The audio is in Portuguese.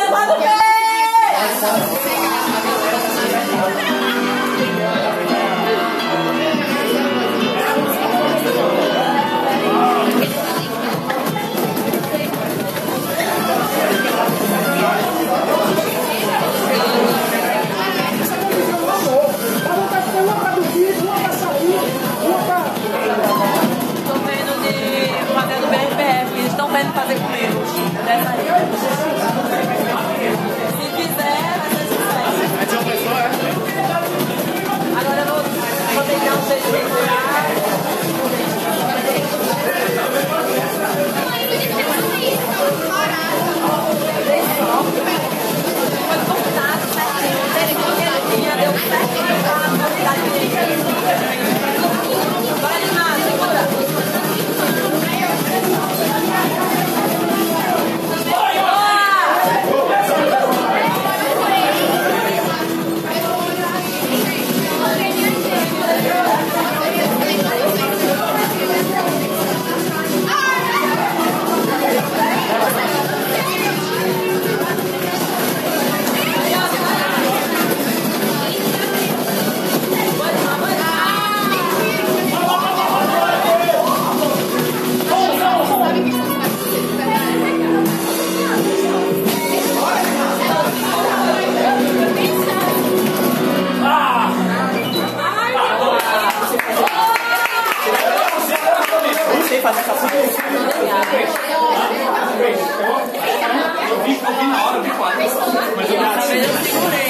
levado o quê? Vendo fazer comigo dessa aí. Se fizer, vai ser sucesso. Agora eu vou tentar um jeito de segurar. Foi cortado, certinho. Ele tinha, deu certinho para a quantidade de vai animar, segura. Fazer essa coisa. Eu vi na hora, eu vi quase. Mas eu segurei.